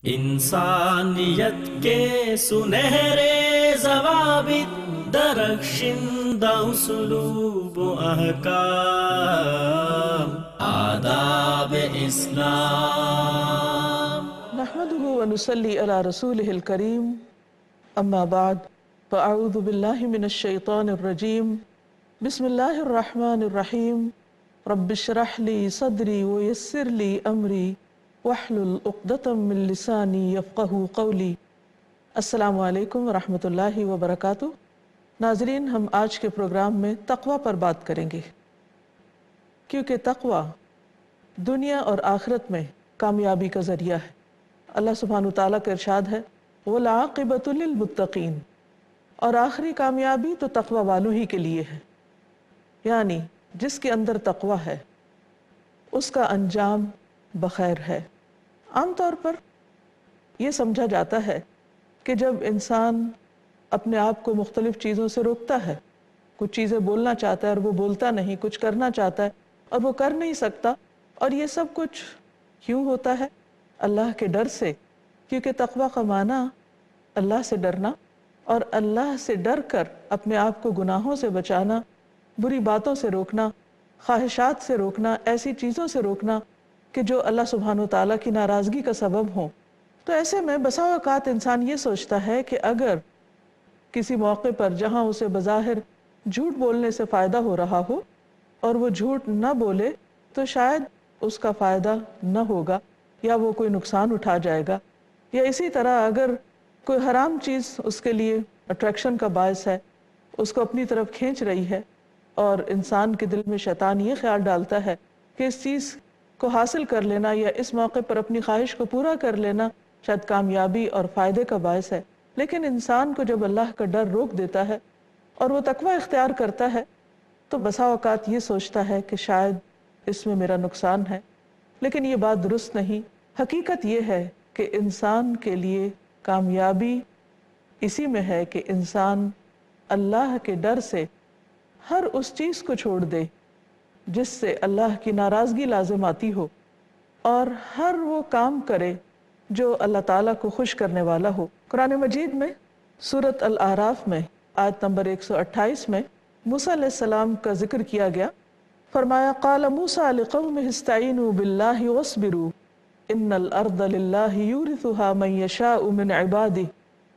انسانیت کے سنہرے ضوابط، درخشندہ اسلوب و احکام، آداب اسلام۔ نحمده ونصلي على رسوله الكريم، اما بعد فاعوذ باللہ من الشیطان الرجیم، بسم اللہ الرحمن الرحیم، رب اشرح لی صدری ویسر لی امری واحلل عقدۃ من لسانی یفقہوا قولی۔ السلام علیکم ورحمۃ اللہ وبرکاتہ۔ ناظرین، ہم آج کے پروگرام میں تقوی پر بات کریں گے، کیونکہ تقوی دنیا اور آخرت میں کامیابی کا ذریعہ ہے۔ اللہ سبحانہ تعالیٰ کا ارشاد ہے وَالْعَاقِبَةُ لِلْمُتَّقِينَ، اور آخری کامیابی تو تقوی والوں ہی کے لیے ہے، یعنی جس کے اندر تقوی ہے اس کا انجام بخیر ہے۔ عام طور پر یہ سمجھا جاتا ہے کہ جب انسان اپنے آپ کو مختلف چیزوں سے روکتا ہے، کچھ چیزیں بولنا چاہتا ہے اور وہ بولتا نہیں، کچھ کرنا چاہتا ہے اور وہ کر نہیں سکتا، اور یہ سب کچھ کیوں ہوتا ہے؟ اللہ کے ڈر سے، کیونکہ تقوی کا معنی اللہ سے ڈرنا، اور اللہ سے ڈر کر اپنے آپ کو گناہوں سے بچانا، بری باتوں سے روکنا، خواہشات سے روکنا، ایسی چیزوں سے روکنا کہ جو اللہ سبحانہ وتعالیٰ کی ناراضگی کا سبب ہوں۔ تو ایسے میں بسا اوقات انسان یہ سوچتا ہے کہ اگر کسی موقع پر جہاں اسے بظاہر جھوٹ بولنے سے فائدہ ہو رہا ہو اور وہ جھوٹ نہ بولے تو شاید اس کا فائدہ نہ ہوگا، یا وہ کوئی نقصان اٹھا جائے گا، یا اسی طرح اگر کوئی حرام چیز اس کے لیے اٹریکشن کا باعث ہے، اس کو اپنی طرف کھینچ رہی ہے، اور انسان کے دل میں شیطان یہ خیال ڈالتا ہے کہ اس چیز کو حاصل کر لینا یا اس موقع پر اپنی خواہش کو پورا کر لینا شاید کامیابی اور فائدے کا باعث ہے۔ لیکن انسان کو جب اللہ کا ڈر روک دیتا ہے اور وہ تقوی اختیار کرتا ہے تو بسا اوقات یہ سوچتا ہے کہ شاید اس میں میرا نقصان ہے، لیکن یہ بات درست نہیں۔ حقیقت یہ ہے کہ انسان کے لیے کامیابی اسی میں ہے کہ انسان اللہ کے ڈر سے ہر اس چیز کو چھوڑ دے جس سے اللہ کی ناراضگی لازم آتی ہو، اور ہر وہ کام کرے جو اللہ تعالیٰ کو خوش کرنے والا ہو۔ قرآن مجید میں سورۃ الاعراف میں آیت نمبر 128 میں موسیٰ علیہ السلام کا ذکر کیا گیا۔ فرمایا قال موسیٰ لقومہ استعینوا باللہ واصبروا ان الارض للہ یورثها من یشاء من عبادہ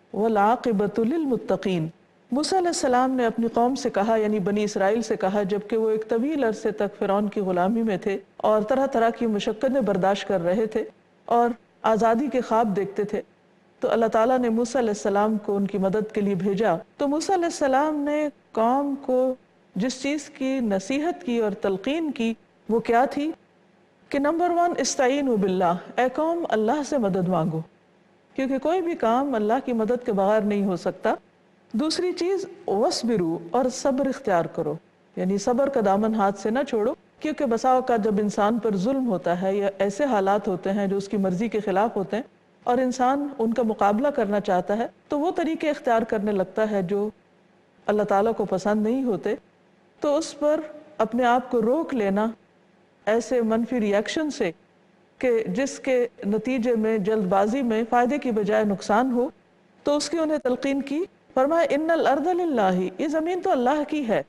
والعاقبۃ للمتقین۔ موسیٰ علیہ السلام نے اپنی قوم سے کہا، یعنی بنی اسرائیل سے کہا، جبکہ وہ ایک طویل عرصے تک فرعون کی غلامی میں تھے اور طرح طرح کی مشقتیں برداشت کر رہے تھے اور آزادی کے خواب دیکھتے تھے، تو اللہ تعالیٰ نے موسیٰ علیہ السلام کو ان کی مدد کے لیے بھیجا۔ تو موسیٰ علیہ السلام نے قوم کو جس چیز کی نصیحت کی اور تلقین کی وہ کیا تھی کہ نمبر 1 استعینوا باللہ، اے قوم اللہ سے مدد مانگو، کیونکہ کوئی بھی کام اللہ کی مدد کے بغیر نہیں ہو سکتا۔ دوسری چیز وَاصْبِرُوا، اور صبر اختیار کرو، یعنی صبر کا دامن ہاتھ سے نہ چھوڑو، کیونکہ بسا اوقات جب انسان پر ظلم ہوتا ہے یا ایسے حالات ہوتے ہیں جو اس کی مرضی کے خلاف ہوتے ہیں اور انسان ان کا مقابلہ کرنا چاہتا ہے تو وہ طریقے اختیار کرنے لگتا ہے جو اللہ تعالیٰ کو پسند نہیں ہوتے، تو اس پر اپنے آپ کو روک لینا ایسے منفی ری ایکشن سے کہ جس کے نتیجے میں جلد بازی میں فائدے کی بجائے نقصان ہو، تو اس کی انہیں تلقین کی۔ فرمایا ان الارض للہ، یہ زمین تو اللہ کی ہے،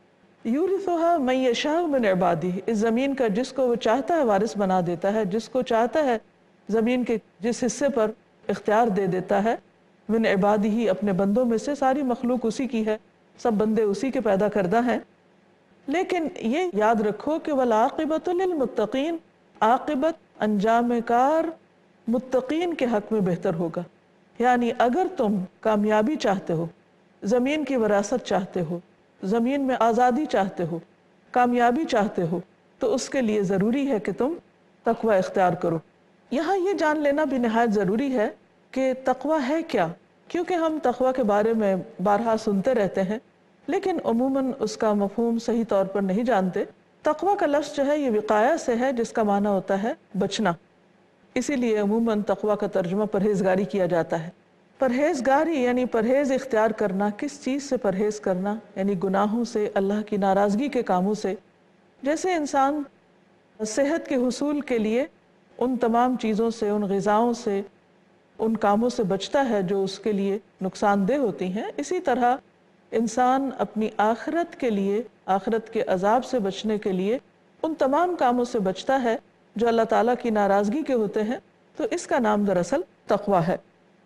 یورثها من یشاء من عبادہ، اس زمین کا جس کو وہ چاہتا ہے وارث بنا دیتا ہے، جس کو چاہتا ہے زمین کے جس حصے پر اختیار دے دیتا ہے، من عبادہ، اپنے بندوں میں سے، ساری مخلوق اسی کی ہے، سب بندے اسی کے پیدا کردہ ہیں۔ لیکن یہ یاد رکھو کہ والعاقبۃ للمتقین، عاقبت، انجام کار متقین کے حق میں بہتر ہوگا۔ یعنی اگر تم کامیابی چاہتے ہو، زمین کی وراثت چاہتے ہو، زمین میں آزادی چاہتے ہو، کامیابی چاہتے ہو، تو اس کے لیے ضروری ہے کہ تم تقوی اختیار کرو۔ یہاں یہ جان لینا بھی نہایت ضروری ہے کہ تقوی ہے کیا، کیونکہ ہم تقوی کے بارے میں بارہا سنتے رہتے ہیں لیکن عموماً اس کا مفہوم صحیح طور پر نہیں جانتے۔ تقوی کا لفظ جو ہے یہ وقایہ سے ہے، جس کا معنی ہوتا ہے بچنا، اسی لیے عموماً تقوی کا ترجمہ پرہیزگاری کیا جاتا ہے۔ پرہیزگاری یعنی پرہیز اختیار کرنا، کس چیز سے پرہیز کرنا؟ یعنی گناہوں سے، اللہ کی ناراضگی کے کاموں سے۔ جیسے انسان صحت کے حصول کے لیے ان تمام چیزوں سے، ان غذاؤں سے، ان کاموں سے بچتا ہے جو اس کے لیے نقصان دہ ہوتی ہیں، اسی طرح انسان اپنی آخرت کے لیے، آخرت کے عذاب سے بچنے کے لیے ان تمام کاموں سے بچتا ہے جو اللہ تعالیٰ کی ناراضگی کے ہوتے ہیں۔ تو اس کا نام دراصل تقویٰ ہے۔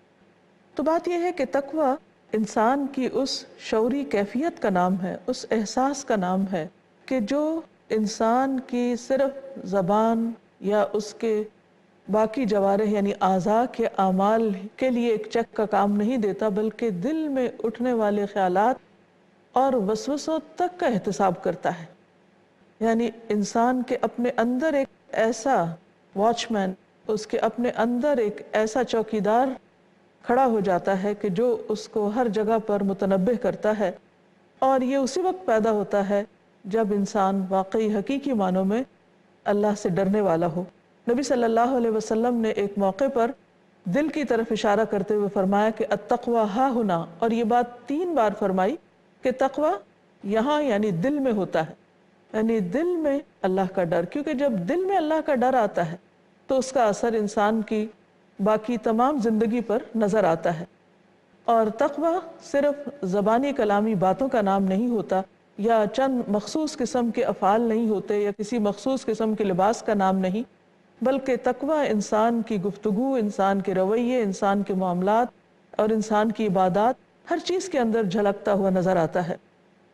تو بات یہ ہے کہ تقویٰ انسان کی اس شعوری کیفیت کا نام ہے، اس احساس کا نام ہے کہ جو انسان کی صرف زبان یا اس کے باقی جوارح یعنی اعضاء کے اعمال کے لیے ایک چیک کا کام نہیں دیتا، بلکہ دل میں اٹھنے والے خیالات اور وسوسوں تک کا احتساب کرتا ہے۔ یعنی انسان کے اپنے اندر ایک ایسا واچ مین، اس کے اپنے اندر ایک ایسا چوکیدار کھڑا ہو جاتا ہے کہ جو اس کو ہر جگہ پر متنبہ کرتا ہے، اور یہ اسی وقت پیدا ہوتا ہے جب انسان واقعی حقیقی معنوں میں اللہ سے ڈرنے والا ہو۔ نبی صلی اللہ علیہ وسلم نے ایک موقع پر دل کی طرف اشارہ کرتے ہوئے فرمایا کہ التقویٰ ہا ہنا، اور یہ بات 3 بار فرمائی کہ تقویٰ یہاں یعنی دل میں ہوتا ہے، یعنی دل میں اللہ کا ڈر، کیونکہ جب دل میں اللہ کا ڈر آتا ہے تو اس کا اثر انسان کی باقی تمام زندگی پر نظر آتا ہے۔ اور تقویٰ صرف زبانی کلامی باتوں کا نام نہیں ہوتا، یا چند مخصوص قسم کے افعال نہیں ہوتے، یا کسی مخصوص قسم کے لباس کا نام نہیں، بلکہ تقویٰ انسان کی گفتگو، انسان کے رویے، انسان کے معاملات اور انسان کی عبادات، ہر چیز کے اندر جھلکتا ہوا نظر آتا ہے۔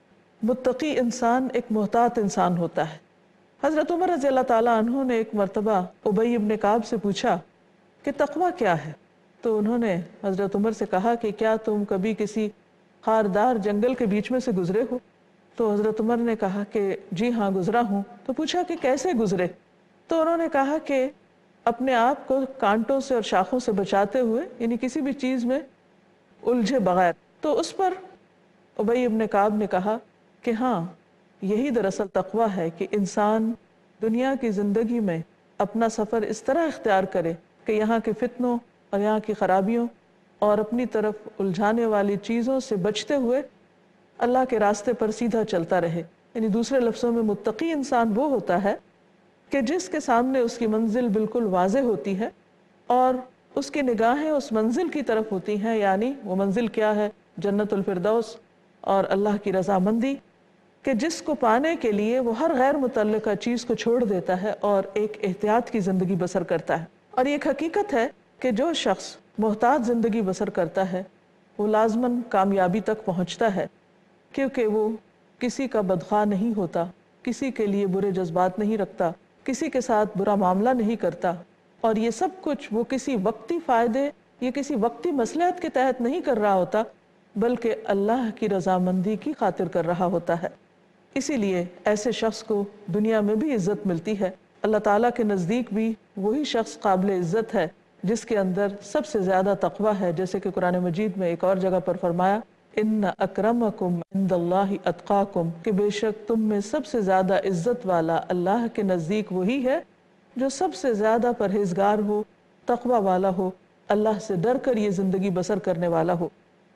متقی انسان ایک محتاط انسان ہوتا ہے۔ حضرت عمر رضی اللہ تعالیٰ عنہ نے ایک مرتبہ ابی بن کعب سے پوچھا کہ تقویٰ کیا ہے؟ تو انہوں نے حضرت عمر سے کہا کہ کیا تم کبھی کسی خاردار جنگل کے بیچ میں سے گزرے ہو؟ تو حضرت عمر نے کہا کہ جی ہاں گزرا ہوں۔ تو پوچھا کہ کیسے گزرے؟ تو انہوں نے کہا کہ اپنے آپ کو کانٹوں سے اور شاخوں سے بچاتے ہوئے، یعنی کسی بھی چیز میں الجھے بغیر۔ تو اس پر ابی بن کعب نے کہا کہ ہاں، یہی دراصل تقویٰ ہے کہ انسان دنیا کی زندگی میں اپنا سفر اس طرح اختیار کرے کہ یہاں کے فتنوں اور یہاں کی خرابیوں اور اپنی طرف الجھانے والی چیزوں سے بچتے ہوئے اللہ کے راستے پر سیدھا چلتا رہے۔ یعنی دوسرے لفظوں میں متقی انسان وہ ہوتا ہے کہ جس کے سامنے اس کی منزل بالکل واضح ہوتی ہے اور اس کی نگاہیں اس منزل کی طرف ہوتی ہیں، یعنی وہ منزل کیا ہے؟ جنت الفردوس اور اللہ کی رضامندی، کہ جس کو پانے کے لیے وہ ہر غیر متعلقہ چیز کو چھوڑ دیتا ہے اور ایک احتیاط کی زندگی بسر کرتا ہے۔ اور یہ ایک حقیقت ہے کہ جو شخص محتاط زندگی بسر کرتا ہے وہ لازماً کامیابی تک پہنچتا ہے، کیونکہ وہ کسی کا بدخواہ نہیں ہوتا، کسی کے لیے برے جذبات نہیں رکھتا، کسی کے ساتھ برا معاملہ نہیں کرتا، اور یہ سب کچھ وہ کسی وقتی فائدے یا کسی وقتی مصلحت کے تحت نہیں کر رہا ہوتا، بلکہ اللہ کی رضامندی کی خاطر کر رہا ہوتا ہے۔ اسی لیے ایسے شخص کو دنیا میں بھی عزت ملتی ہے، اللہ تعالیٰ کے نزدیک بھی وہی شخص قابل عزت ہے جس کے اندر سب سے زیادہ تقویٰ ہے، جیسے کہ قرآن مجید میں ایک اور جگہ پر فرمایا ان اکرمکم عند اللہ اتقاکم، کہ بے شک تم میں سب سے زیادہ عزت والا اللہ کے نزدیک وہی ہے جو سب سے زیادہ پرہیزگار ہو، تقویٰ والا ہو، اللہ سے ڈر کر یہ زندگی بسر کرنے والا ہو۔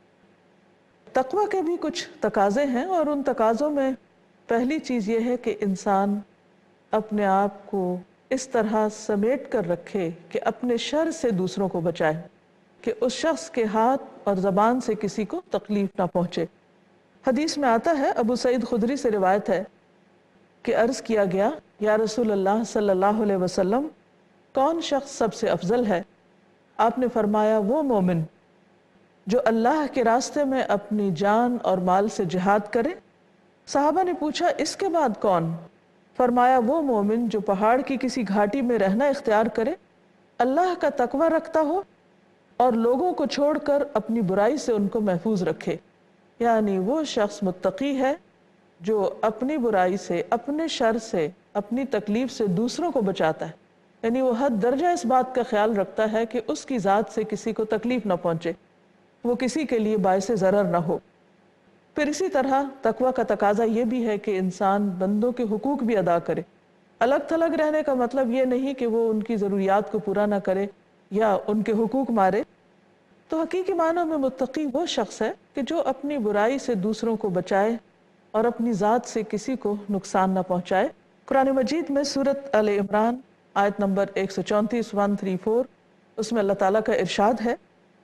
تقویٰ کے بھی کچھ تقاضے ہیں، اور ان تقاضوں میں پہلی چیز یہ ہے کہ انسان اپنے آپ کو اس طرح سمیٹ کر رکھے کہ اپنے شر سے دوسروں کو بچائے، کہ اس شخص کے ہاتھ اور زبان سے کسی کو تکلیف نہ پہنچے۔ حدیث میں آتا ہے، ابو سعید خدری سے روایت ہے کہ عرض کیا گیا یا رسول اللہ صلی اللہ علیہ وسلم، کون شخص سب سے افضل ہے؟ آپ نے فرمایا وہ مومن جو اللہ کے راستے میں اپنی جان اور مال سے جہاد کرے۔ صحابہ نے پوچھا اس کے بعد کون؟ فرمایا وہ مومن جو پہاڑ کی کسی گھاٹی میں رہنا اختیار کرے، اللہ کا تقوی رکھتا ہو اور لوگوں کو چھوڑ کر اپنی برائی سے ان کو محفوظ رکھے۔ یعنی وہ شخص متقی ہے جو اپنی برائی سے، اپنے شر سے، اپنی تکلیف سے دوسروں کو بچاتا ہے، یعنی وہ حد درجہ اس بات کا خیال رکھتا ہے کہ اس کی ذات سے کسی کو تکلیف نہ پہنچے، وہ کسی کے لیے باعث ضرر نہ ہو۔ پھر اسی طرح تقویٰ کا تقاضا یہ بھی ہے کہ انسان بندوں کے حقوق بھی ادا کرے۔ الگ تھلگ رہنے کا مطلب یہ نہیں کہ وہ ان کی ضروریات کو پورا نہ کرے یا ان کے حقوق مارے۔ تو حقیقی معنوں میں متقی وہ شخص ہے کہ جو اپنی برائی سے دوسروں کو بچائے اور اپنی ذات سے کسی کو نقصان نہ پہنچائے۔ قرآن مجید میں سورۃ آل عمران آیت نمبر 134 134 اس میں اللہ تعالیٰ کا ارشاد ہے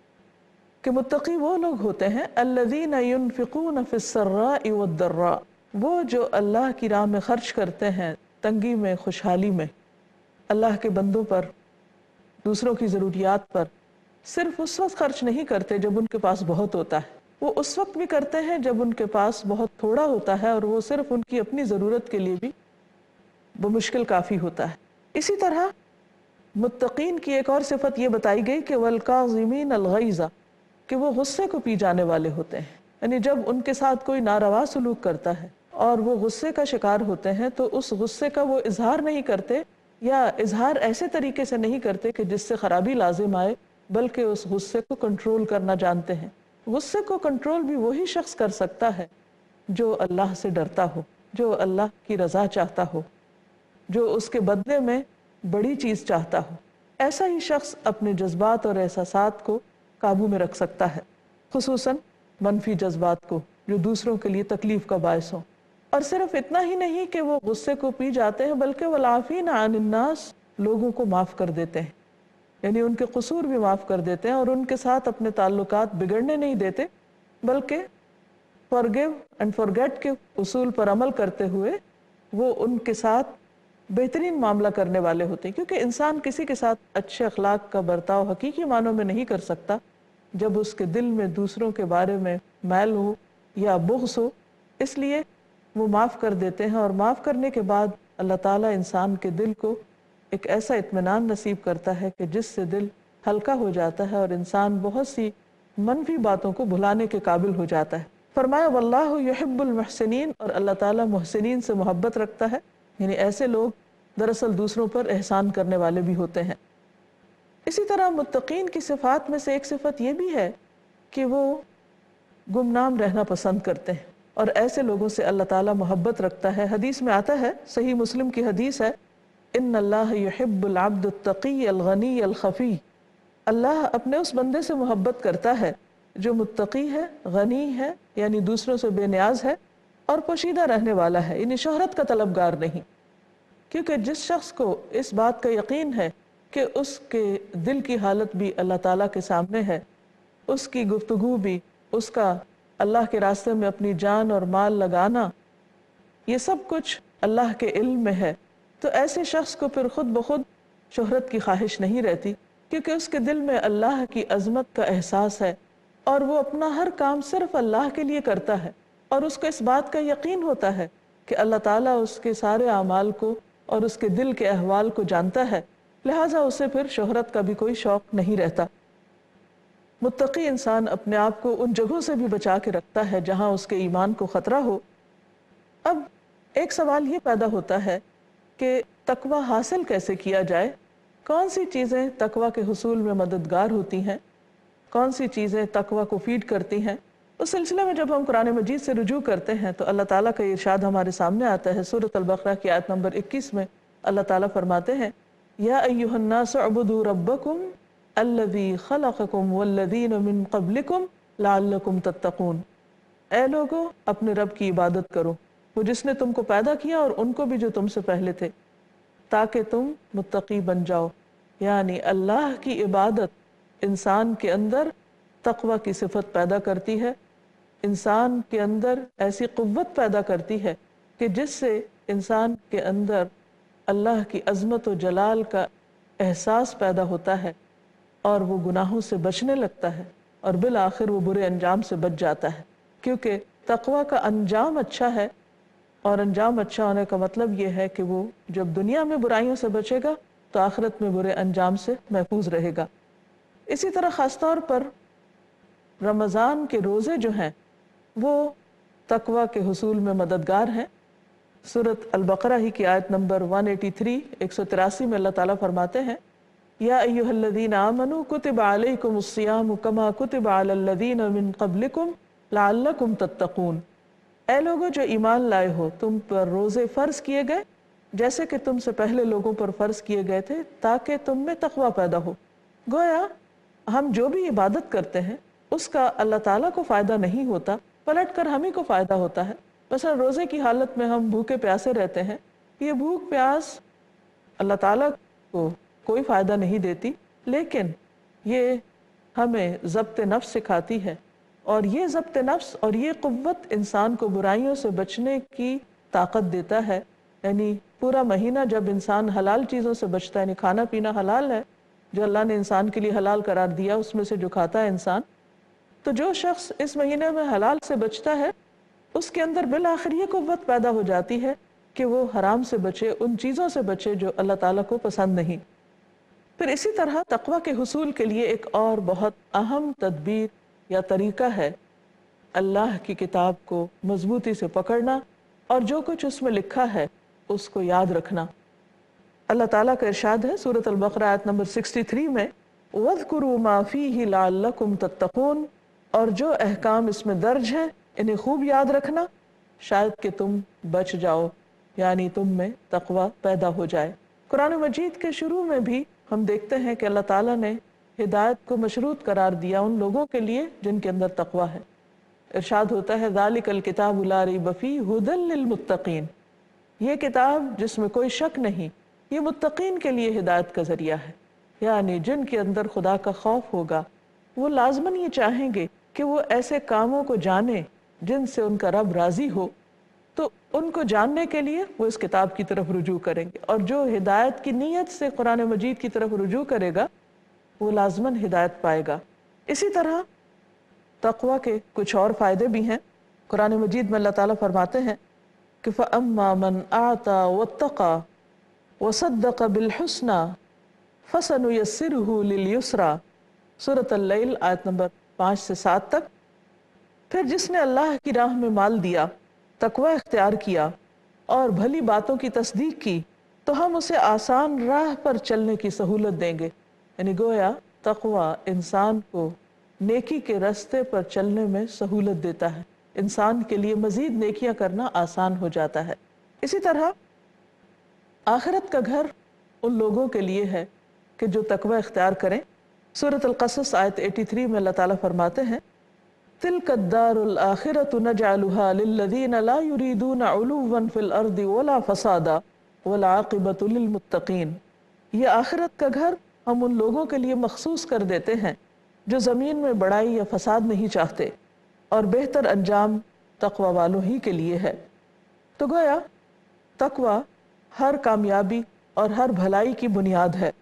کہ متقی وہ لوگ ہوتے ہیں الذین ينفقون فی السراء والضراء، وہ جو اللہ کی راہ میں خرچ کرتے ہیں تنگی میں خوشحالی میں، اللہ کے بندوں پر، دوسروں کی ضروریات پر صرف اس وقت خرچ نہیں کرتے جب ان کے پاس بہت ہوتا ہے، وہ اس وقت بھی کرتے ہیں جب ان کے پاس بہت تھوڑا ہوتا ہے اور وہ صرف ان کی اپنی ضرورت کے لیے بھی بمشکل کافی ہوتا ہے۔ اسی طرح متقین کی ایک اور صفت یہ بتائی گئی کہ والکاظمین الغیظ، کہ وہ غصے کو پی جانے والے ہوتے ہیں، یعنی جب ان کے ساتھ کوئی ناروا سلوک کرتا ہے اور وہ غصے کا شکار ہوتے ہیں تو اس غصے کا وہ اظہار نہیں کرتے، یا اظہار ایسے طریقے سے نہیں کرتے کہ جس سے خرابی لازم آئے، بلکہ اس غصے کو کنٹرول کرنا جانتے ہیں۔ غصے کو کنٹرول بھی وہی شخص کر سکتا ہے جو اللہ سے ڈرتا ہو، جو اللہ کی رضا چاہتا ہو، جو اس کے بدلے میں بڑی چیز چاہتا ہو۔ ایسا ہی شخص اپنے جذبات اور احساسات کو قابو میں رکھ سکتا ہے، خصوصاً منفی جذبات کو جو دوسروں کے لیے تکلیف کا باعث ہوں۔ اور صرف اتنا ہی نہیں کہ وہ غصے کو پی جاتے ہیں، بلکہ والعافین عن الناس، لوگوں کو معاف کر دیتے ہیں، یعنی ان کے قصور بھی معاف کر دیتے ہیں اور ان کے ساتھ اپنے تعلقات بگڑنے نہیں دیتے، بلکہ forgive and forget کے اصول پر عمل کرتے ہوئے وہ ان کے ساتھ بہترین معاملہ کرنے والے ہوتے ہیں، کیونکہ انسان کسی کے ساتھ اچھے اخلاق کا برتاؤ حقیقی معنوں میں نہیں کر سکتا جب اس کے دل میں دوسروں کے بارے میں میل ہو یا بغض ہو۔ اس لیے وہ معاف کر دیتے ہیں، اور معاف کرنے کے بعد اللہ تعالیٰ انسان کے دل کو ایک ایسا اطمینان نصیب کرتا ہے کہ جس سے دل ہلکا ہو جاتا ہے اور انسان بہت سی منفی باتوں کو بھلانے کے قابل ہو جاتا ہے۔ فرمایا واللہ یحب المحسنین، اور اللہ تعالیٰ محسنین سے محبت رکھتا ہے، یعنی ایسے لوگ دراصل دوسروں پر احسان کرنے والے بھی ہوتے ہیں۔ اسی طرح متقین کی صفات میں سے ایک صفت یہ بھی ہے کہ وہ گمنام رہنا پسند کرتے ہیں، اور ایسے لوگوں سے اللہ تعالیٰ محبت رکھتا ہے۔ حدیث میں آتا ہے، صحیح مسلم کی حدیث ہے، ان اللہ یحب العبد التقی الغنی الخفی، اللہ اپنے اس بندے سے محبت کرتا ہے جو متقی ہے، غنی ہے یعنی دوسروں سے بے نیاز ہے، اور پوشیدہ رہنے والا ہے یعنی شہرت کا طلبگار نہیں، کیونکہ جس شخص کو اس بات کا یقین ہے کہ اس کے دل کی حالت بھی اللہ تعالیٰ کے سامنے ہے، اس کی گفتگو بھی، اس کا اللہ کے راستے میں اپنی جان اور مال لگانا، یہ سب کچھ اللہ کے علم میں ہے، تو ایسے شخص کو پھر خود بخود شہرت کی خواہش نہیں رہتی، کیونکہ اس کے دل میں اللہ کی عظمت کا احساس ہے اور وہ اپنا ہر کام صرف اللہ کے لیے کرتا ہے، اور اس کو اس بات کا یقین ہوتا ہے کہ اللہ تعالیٰ اس کے سارے اعمال کو اور اس کے دل کے احوال کو جانتا ہے، لہٰذا اسے پھر شہرت کا بھی کوئی شوق نہیں رہتا۔ متقی انسان اپنے آپ کو ان جگہوں سے بھی بچا کے رکھتا ہے جہاں اس کے ایمان کو خطرہ ہو۔ اب ایک سوال یہ پیدا ہوتا ہے کہ تقوی حاصل کیسے کیا جائے، کون سی چیزیں تقوی کے حصول میں مددگار ہوتی ہیں، کون سی چیزیں تقوی کو فیڈ کرتی ہیں۔ اس سلسلے میں جب ہم قرآن مجید سے رجوع کرتے ہیں تو اللہ تعالیٰ کا ارشاد ہمارے سامنے آتا ہے۔ سورۃ البقرہ کی آیت نمبر 21 میں اللہ تعالیٰ فرماتے ہیں، یا ایھا الناس اعبدوا ربکم الذی خلقکم والذین من قبلکم لعلکم تتقون، اے لوگو اپنے رب کی عبادت کرو، وہ جس نے تم کو پیدا کیا اور ان کو بھی جو تم سے پہلے تھے، تاکہ تم متقی بن جاؤ۔ یعنی اللہ کی عبادت انسان کے اندر تقوی کی صفت پیدا کرتی ہے، انسان کے اندر ایسی قوت پیدا کرتی ہے کہ جس سے انسان کے اندر اللہ کی عظمت و جلال کا احساس پیدا ہوتا ہے اور وہ گناہوں سے بچنے لگتا ہے، اور بالآخر وہ برے انجام سے بچ جاتا ہے، کیونکہ تقوی کا انجام اچھا ہے، اور انجام اچھا ہونے کا مطلب یہ ہے کہ وہ جب دنیا میں برائیوں سے بچے گا تو آخرت میں برے انجام سے محفوظ رہے گا۔ اسی طرح خاص طور پر رمضان کے روزے جو ہیں وہ تقوی کے حصول میں مددگار ہیں۔ سورۃ البقرہ ہی کی آیت نمبر 183 183 میں اللہ تعالیٰ فرماتے ہیں، یا ایھا الذین آمنوا کتب علیکم الصیام کما کتب علی الذین من قبلکم لعلکم تتقون، اے لوگو جو ایمان لائے ہو، تم پر روزے فرض کیے گئے جیسے کہ تم سے پہلے لوگوں پر فرض کیے گئے تھے تاکہ تم میں تقوی پیدا ہو۔ گویا ہم جو بھی عبادت کرتے ہیں اس کا اللہ تعالیٰ کو فائدہ نہیں ہوتا، پلٹ کر ہم ہی کو فائدہ ہوتا ہے۔ مثلا روزے کی حالت میں ہم بھوکے پیاسے رہتے ہیں، یہ بھوک پیاس اللہ تعالیٰ کو کوئی فائدہ نہیں دیتی، لیکن یہ ہمیں ضبط نفس سکھاتی ہے، اور یہ ضبط نفس اور یہ قوت انسان کو برائیوں سے بچنے کی طاقت دیتا ہے۔ یعنی پورا مہینہ جب انسان حلال چیزوں سے بچتا ہے، یعنی کھانا پینا حلال ہے جو اللہ نے انسان کے لیے حلال قرار دیا، اس میں سے جو کھاتا ہے انسان، تو جو شخص اس مہینے میں حلال سے بچتا ہے اس کے اندر بالآخر یہ قوت پیدا ہو جاتی ہے کہ وہ حرام سے بچے، ان چیزوں سے بچے جو اللہ تعالیٰ کو پسند نہیں۔ پھر اسی طرح تقویٰ کے حصول کے لیے ایک اور بہت اہم تدبیر یا طریقہ ہے اللہ کی کتاب کو مضبوطی سے پکڑنا اور جو کچھ اس میں لکھا ہے اس کو یاد رکھنا۔ اللہ تعالیٰ کا ارشاد ہے سورۃ البقرہ آیت نمبر 63 میں، وَاذْكُرُوا مَا فِيهِ لَعَلَّكُمْ تَتَّقُونَ، اور جو احکام اس میں درج ہیں انہیں خوب یاد رکھنا شاید کہ تم بچ جاؤ، یعنی تم میں تقویٰ پیدا ہو جائے۔ قرآن مجید کے شروع میں بھی ہم دیکھتے ہیں کہ اللہ تعالیٰ نے ہدایت کو مشروط قرار دیا ان لوگوں کے لیے جن کے اندر تقویٰ ہے۔ ارشاد ہوتا ہے ذَلِكَ الْكِتَابُ لَا رَيْبَ فِيهِ هُدًى لِّلْمُتَّقِينَ، یہ کتاب جس میں کوئی شک نہیں، یہ متقین کے لیے ہدایت کا ذریعہ ہے، یعنی جن کے اندر خدا کا خوف ہوگا وہ لازماً یہ چاہیں گے کہ وہ ایسے کاموں کو جانیں جن سے ان کا رب راضی ہو، تو ان کو جاننے کے لیے وہ اس کتاب کی طرف رجوع کریں گے، اور جو ہدایت کی نیت سے قرآن مجید کی طرف رجوع کرے گا وہ لازماً ہدایت پائے گا۔ اسی طرح تقویٰ کے کچھ اور فائدے بھی ہیں۔ قرآن مجید میں اللہ تعالیٰ فرماتے ہیں کہ فَأَمَّا مَنْ أَعْطَى وَاتَّقَى وَصَدَّقَ بِالْحُسْنَى فَسَنُيَسِّرُهُ لِلْيُسْرَى، سورۃ اللیل آیت نمبر 5 سے 7 تک۔ پھر جس نے اللہ کی راہ میں مال دیا، تقویٰ اختیار کیا اور بھلی باتوں کی تصدیق کی تو ہم اسے آسان راہ پر چلنے کی سہولت دیں گے۔ یعنی گویا تقویٰ انسان کو نیکی کے راستے پر چلنے میں سہولت دیتا ہے، انسان کے لیے مزید نیکیاں کرنا آسان ہو جاتا ہے۔ اسی طرح آخرت کا گھر ان لوگوں کے لیے ہے کہ جو تقویٰ اختیار کریں۔ سورۃ القصص آیت 83 میں اللہ تعالیٰ فرماتے ہیں تِلْكَ الدَّارُ الْآخِرَةُ نَجْعَلُهَا لِلَّذِينَ لَا يُرِيدُونَ عُلُوًّا فِي الْأَرْضِ وَلَا فَسَادًا وَالْعَاقِبَةُ لِلْمُتَّقِينَ، یہ آخرت کا گھر ہم ان لوگوں کے لیے مخصوص کر دیتے ہیں جو زمین میں بڑائی یا فساد نہیں چاہتے، اور بہتر انجام تقویٰ والوں ہی کے لیے ہے۔ تو گویا تقویٰ ہر کامیابی اور ہر بھلائی کی بنیاد ہے۔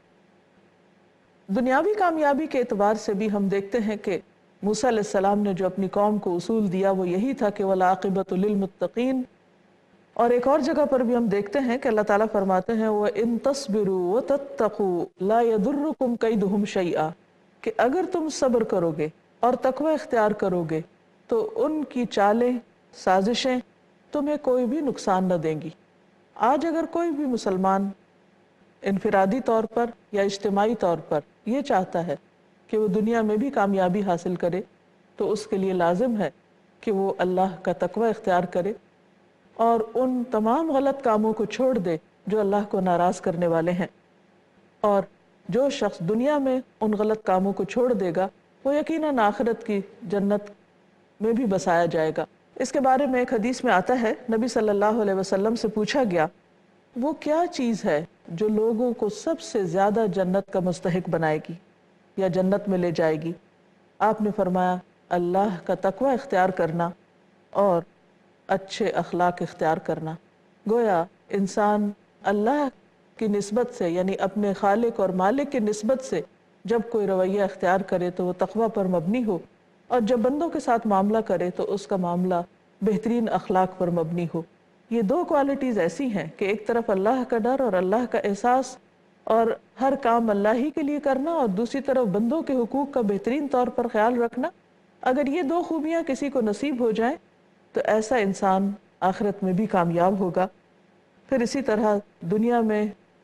دنیاوی کامیابی کے اعتبار سے بھی ہم دیکھتے ہیں کہ موسیٰ علیہ السلام نے جو اپنی قوم کو اصول دیا وہ یہی تھا کہ وَالْعَاقِبَةُ لِلْمُتَّقِينَ، اور ایک اور جگہ پر بھی ہم دیکھتے ہیں کہ اللہ تعالیٰ فرماتے ہیں وَإِن تَصْبِرُوا وَتَتَّقُوا لَا يَضُرُّكُمْ كَيْدُهُمْ شَيْئًا، کہ اگر تم صبر کرو گے اور تقوی اختیار کرو گے تو ان کی چالیں، سازشیں تمہیں کوئی بھی نقصان نہ دیں گی۔ آج اگر کوئی بھی مسلمان انفرادی طور پر یا اجتماعی طور پر یہ چاہتا ہے کہ وہ دنیا میں بھی کامیابی حاصل کرے تو اس کے لیے لازم ہے کہ وہ اللہ کا تقوی اختیار کرے اور ان تمام غلط کاموں کو چھوڑ دے جو اللہ کو ناراض کرنے والے ہیں۔ اور جو شخص دنیا میں ان غلط کاموں کو چھوڑ دے گا وہ یقیناً آخرت کی جنت میں بھی بسایا جائے گا۔ اس کے بارے میں ایک حدیث میں آتا ہے نبی صلی اللہ علیہ وسلم سے پوچھا گیا وہ کیا چیز ہے جو لوگوں کو سب سے زیادہ جنت کا مستحق بنائے گی یا جنت میں لے جائے گی؟ آپ نے فرمایا اللہ کا تقوی اختیار کرنا اور اچھے اخلاق اختیار کرنا۔ گویا انسان اللہ کی نسبت سے یعنی اپنے خالق اور مالک کی نسبت سے جب کوئی رویہ اختیار کرے تو وہ تقوی پر مبنی ہو، اور جب بندوں کے ساتھ معاملہ کرے تو اس کا معاملہ بہترین اخلاق پر مبنی ہو۔ یہ دو کوالٹیز ایسی ہیں کہ ایک طرف اللہ کا ڈر اور اللہ کا احساس اور ہر کام اللہ ہی کے لیے کرنا، اور دوسری طرف بندوں کے حقوق کا بہترین طور پر خیال رکھنا۔ اگر یہ دو خوبیاں کسی کو نصیب ہو جائیں تو ایسا انسان آخرت میں بھی کامیاب ہوگا۔ پھر اسی طرح دنیا میں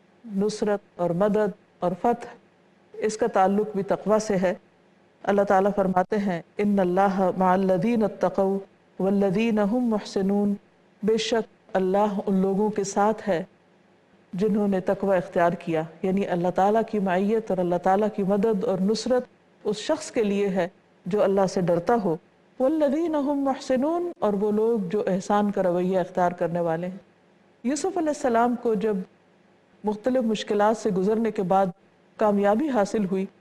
نصرت اور مدد اور فتح، اس کا تعلق بھی تقوی سے ہے۔ اللہ تعالیٰ فرماتے ہیں ان اللہ مع الذین اتقوا والذین هم محسنون، بے شک اللہ ان لوگوں کے ساتھ ہے جنہوں نے تقوی اختیار کیا، یعنی اللہ تعالیٰ کی معیت اور اللہ تعالیٰ کی مدد اور نصرت اس شخص کے لیے ہے جو اللہ سے ڈرتا ہو۔ والذین هم محسنون، اور وہ لوگ جو احسان کا رویہ اختیار کرنے والے ہیں۔ یوسف علیہ السلام کو جب مختلف مشکلات سے گزرنے کے بعد کامیابی حاصل ہوئی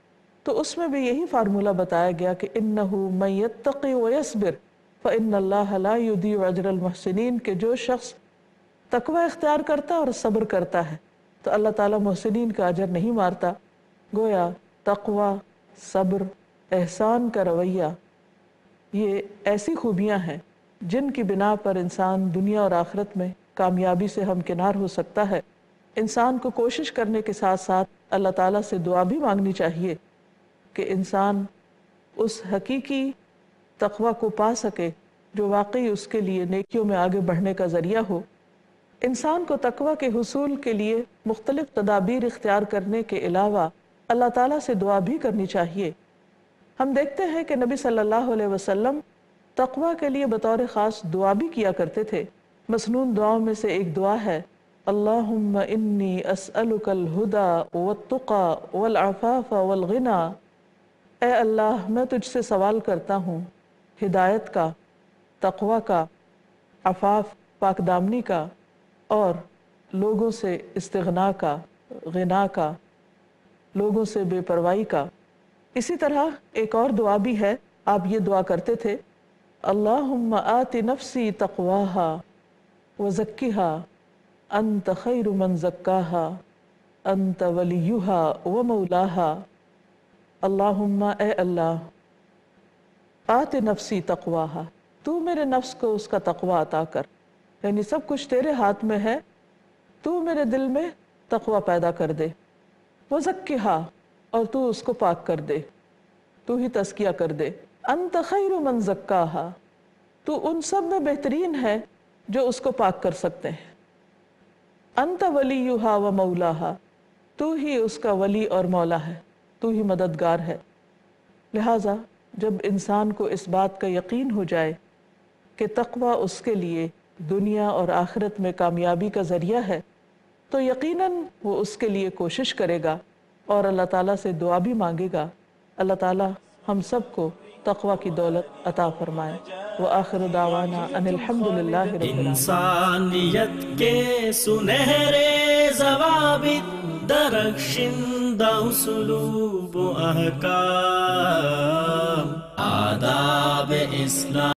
تو اس میں بھی یہی فارمولہ بتایا گیا کہ انہ من یتقی ویصبر فإن اللہ لا یضیع اجر المحسنین، کہ جو شخص تقوی اختیار کرتا اور صبر کرتا ہے تو اللہ تعالیٰ محسنین کا اجر نہیں مارتا۔ گویا تقوی، صبر، احسان کا رویہ، یہ ایسی خوبیاں ہیں جن کی بنا پر انسان دنیا اور آخرت میں کامیابی سے ہمکنار ہو سکتا ہے۔ انسان کو کوشش کرنے کے ساتھ ساتھ اللہ تعالیٰ سے دعا بھی مانگنی چاہیے کہ انسان اس حقیقی تقوی کو پا سکے جو واقعی اس کے لیے نیکیوں میں آگے بڑھنے کا ذریعہ ہو۔ انسان کو تقوی کے حصول کے لیے مختلف تدابیر اختیار کرنے کے علاوہ اللہ تعالیٰ سے دعا بھی کرنی چاہیے۔ ہم دیکھتے ہیں کہ نبی صلی اللہ علیہ وسلم تقوی کے لیے بطور خاص دعا بھی کیا کرتے تھے۔ مسنون دعاؤں میں سے ایک دعا ہے، اللہم انی اسألک الہدی والتقی والعفاف والغنی، اے اللہ میں تجھ سے سوال کرتا ہوں ہدایت کا، تقوی کا، عفاف پاک دامنی کا، اور لوگوں سے استغنا کا، غنا کا، لوگوں سے بے پرواہی کا۔ اسی طرح ایک اور دعا بھی ہے، آپ یہ دعا کرتے تھے، اللہم آت نفسی تقواہا وزکیہا انت خیر من زکاہا انت ولیہا ومولاہا۔ اللہم اے اللہ، آت نفسی تقواہا، تو میرے نفس کو اس کا تقوی عطا کر، یعنی سب کچھ تیرے ہاتھ میں ہے، تو میرے دل میں تقوی پیدا کر دے، وزکیہا، اور تو اس کو پاک کر دے، تو ہی تزکیہ کر دے، انت خیر من زکاہا، تو ان سب میں بہترین ہے جو اس کو پاک کر سکتے ہیں، انت ولیہا و مولاہا، تو ہی اس کا ولی اور مولا ہے، تو ہی مددگار ہے۔ لہٰذا جب انسان کو اس بات کا یقین ہو جائے کہ تقوی اس کے لیے دنیا اور آخرت میں کامیابی کا ذریعہ ہے تو یقیناً وہ اس کے لیے کوشش کرے گا اور اللہ تعالیٰ سے دعا بھی مانگے گا۔ اللہ تعالیٰ ہم سب کو تقوی کی دولت عطا فرمائے۔ وآخر دعوانا ان الحمدللہ رب العالمین۔ انسانیت کے سنہرے ضوابط، درخشندہ اسلوب و احکام، آداب اسلام